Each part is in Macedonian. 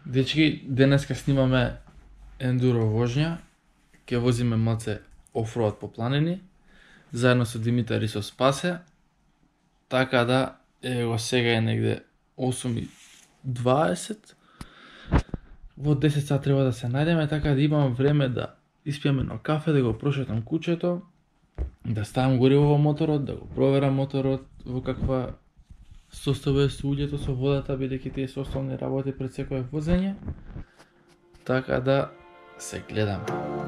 Дечки, денеска снимаме ендуро вожња, ќе возиме малце офроад по планини, заедно со Димитар и со Спасе, така да, ево сега е негде 8:20, во 10 сат треба да се најдеме, така да имам време да испијаме едно кафе, да го прошетам куќето, да ставам гориво во моторот, да го проверам моторот во каква состојба е со уѓето, со водата, бидејќи тие се основни работи пред секое возење. Така да се гледаме.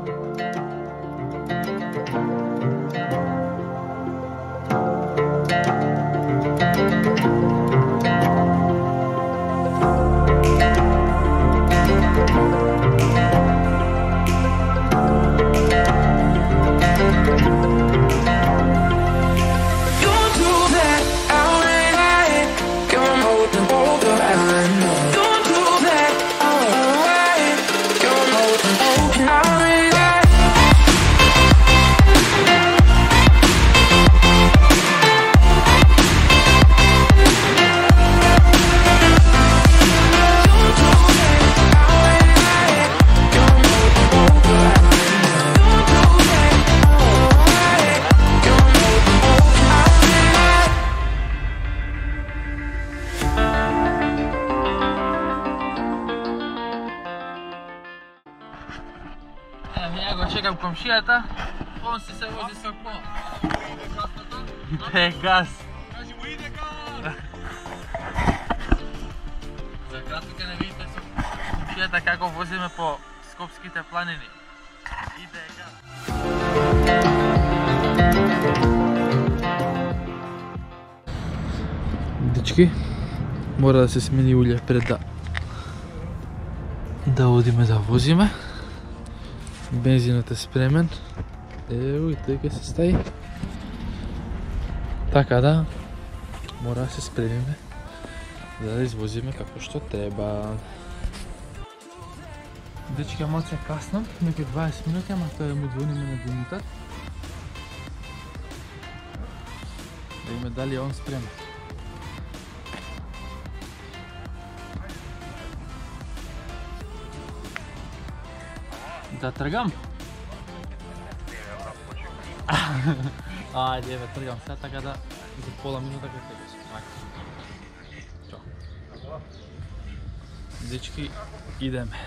Ја го чекам комшијата, он се вози со кола. Иде газ. Кажи му иде газ. За кратко ќе не видите со комшијата како возиме по скопските планини. Иде газ. Дечки, мора да се смени улје пред да одиме да возиме. Бензинот е спремен. Ево и тој ќе се стаи. Така да, мора да се спремиме за да извозиме како што треба. Дечки, малце каснам, неќе 20 минути, ама тоа му звониме на Димитар. Да име дали е он спремен. Да тргам? Ајде, бе, тргам сега, така да за пола минута ќе се Чао. Дечки, идеме.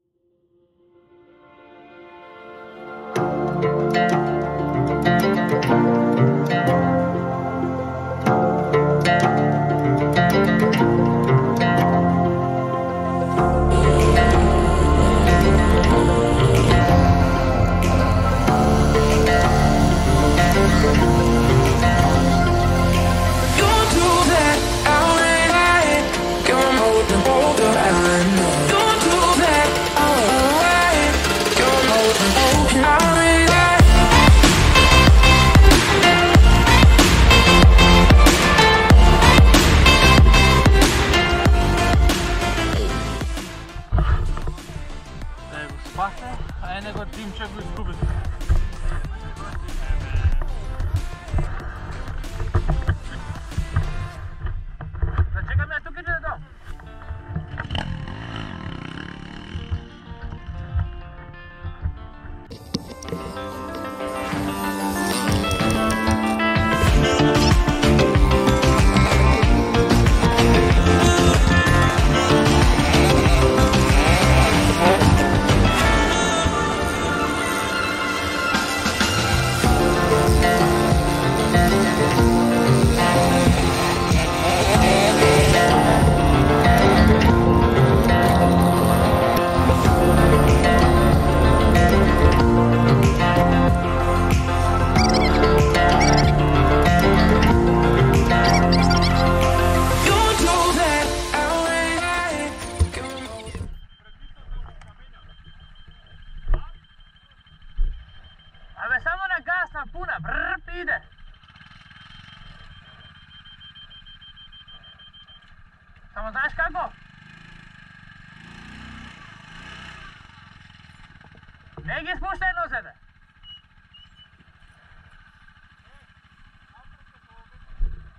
А е него Димче го изгуби. Да чекаме тук и да дам. Абе, само на газ, на пуна, брррп иде. Само знаеш како? Не ги спуштай нозете.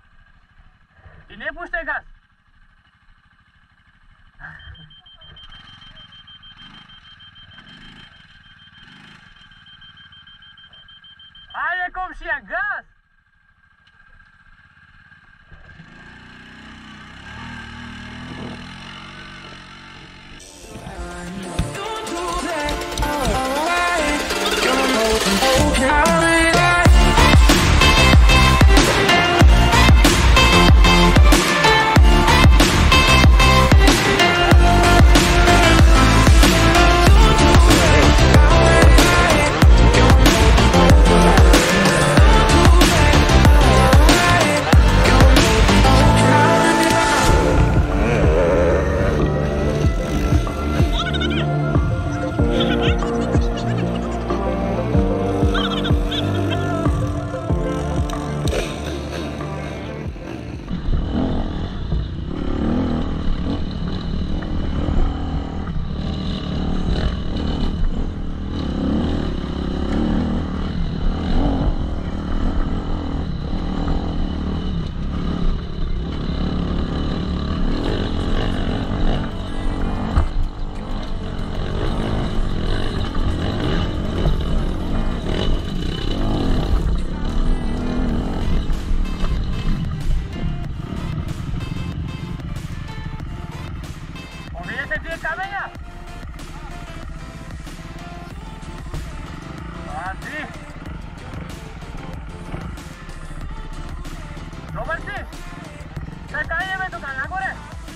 И не пуштай газ. Komšija, gaz! Vidite gdje je kamenja? Pazi! Dobar si? Čekaj, ideme tukaj nagore!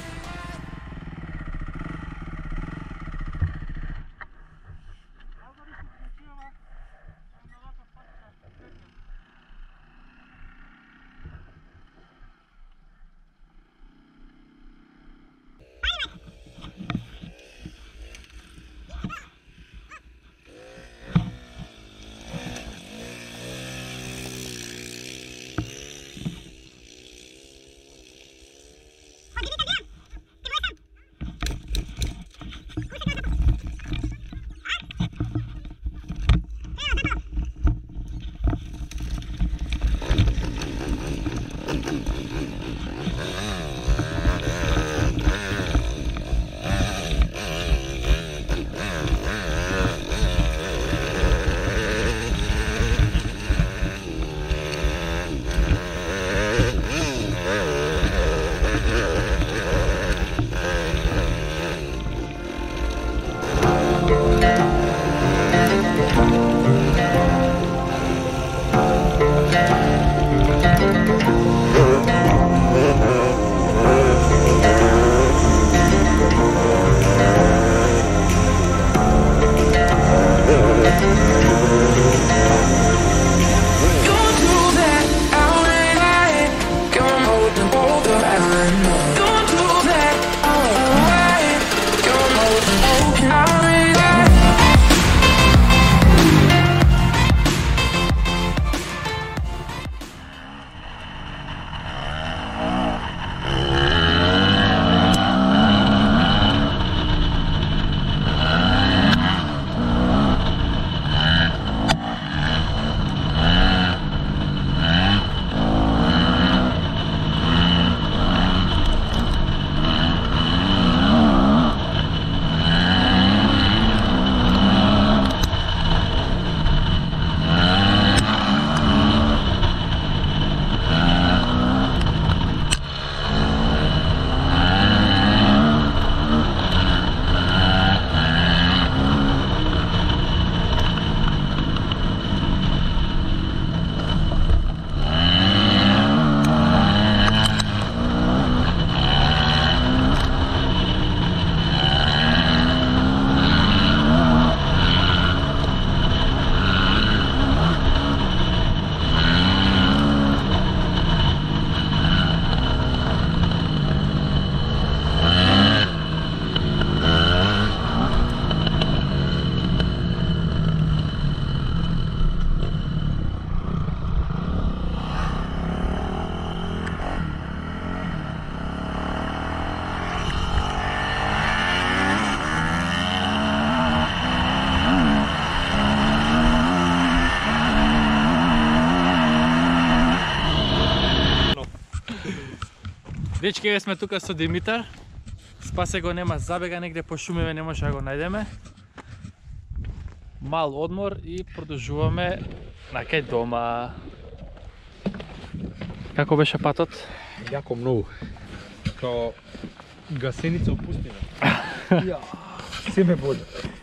Dečki, sme tuka so Dimitar. Spase go nema, zabega negde po šumeve, ne može da go najdeme. Mal odmor i produžujeme nakaj doma. Како беше патот? Јако многу. Као гасеница у пустина. Ја, се ме боли.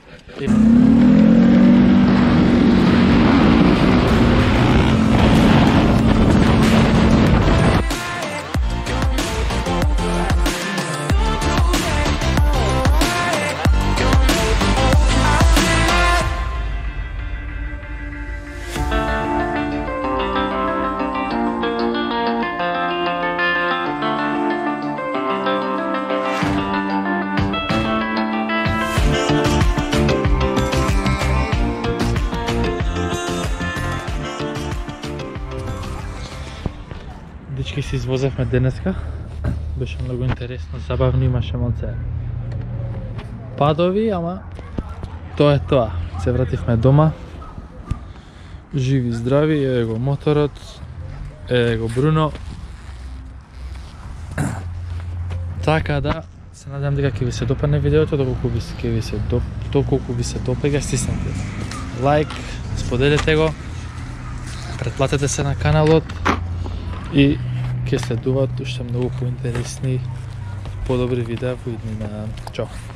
Дечки се извозевме денеска. Беше многу интересно, забавно, имаше малце падови, ама тоа е тоа. Се вративме дома. Живи и здрави, еве го моторот, еве го Бруно. Така да, се надам дека ќе ви се допадне видеото, доколку ви се допега, стиснете лайк, споделете го, претплатете се на каналот и ќе следуваат уште многу поинтересни, подобри видеа во иднина. Чао!